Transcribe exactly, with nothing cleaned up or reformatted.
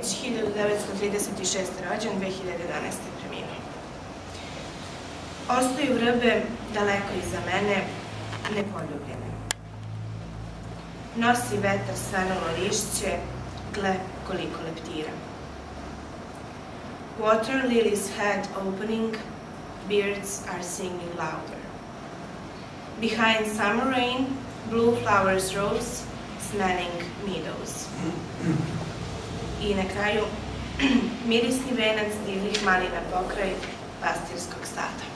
hiljadu devetsto trideset šeste. rođen, dve hiljade jedanaeste. preminuo. Ostaju vrbe daleko iza mene, nepoljubljene. Nosi vetar svenulo lišće, gle koliko leptira. Water lilies head opening, birds are singing louder. Behind summer rain, blue flowers rose, smelling meadows. I na kraju, mirisni venac divljih malina pokraj pastirskog stada.